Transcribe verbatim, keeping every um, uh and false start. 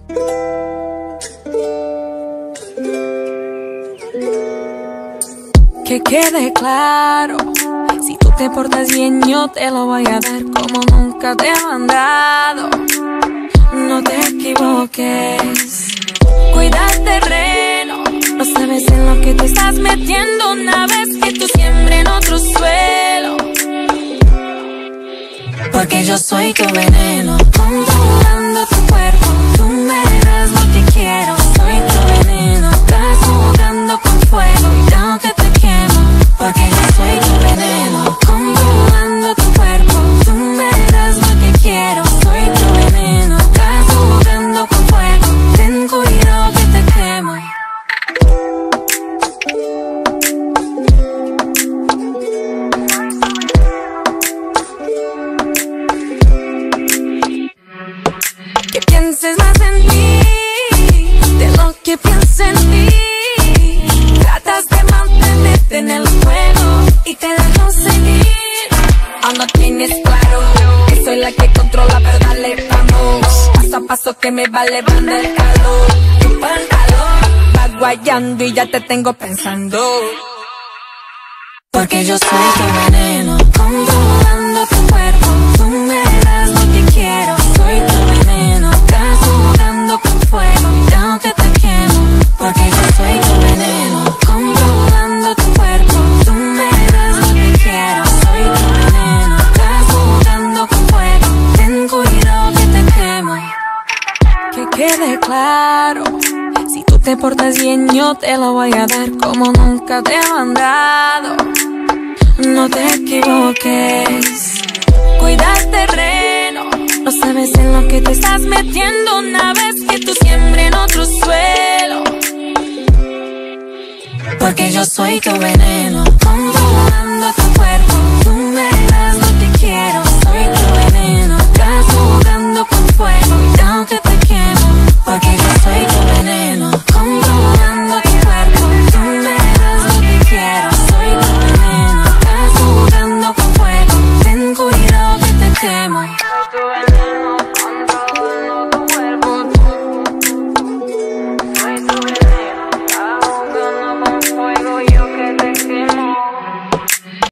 Que quede claro, si tú te portas bien yo te lo voy a dar como nunca te he mandado. No te equivoques, cuida el terreno, no sabes en lo que te estás metiendo una vez que tú siembres en otro suelo. Porque yo soy tu veneno, controlando tu cuerpo, tú me das lo que quiero. Soy tu veneno, estás jugando con fuego y yo que te quemo. Porque yo soy tu veneno, controlando tu cuerpo, tú me das lo que quiero. Soy tu veneno, estás jugando con fuego, ten cuidado que te quemo. Que pienses más en mí de lo que pienso en ti. Tratas de mantenerte en el juego y te dejo seguir. Aún no tienes claro que soy la que controla, pero dale, vamos. Paso a paso que me va elevando el calor. Tu pantalón va guayando y ya te tengo pensando. Porque yo soy tu veneno, controlando tu cuerpo, tú me das lo que quiero. Soy tu veneno, estás jugando con fuego, yo que te quemo. Porque yo soy tu veneno, controlando tu cuerpo, tú me das lo que quiero. Soy tu veneno, estás jugando con fuego, ten cuidado que te quemo. Que quede claro, si tú te portas bien yo te lo voy a dar como nunca te he mandado. No te equivoques, cuida el terreno, no sabes en lo que te estás metiendo una vez que tú siembres en otro suelo. Porque yo soy tu veneno, controlando tu cuerpo.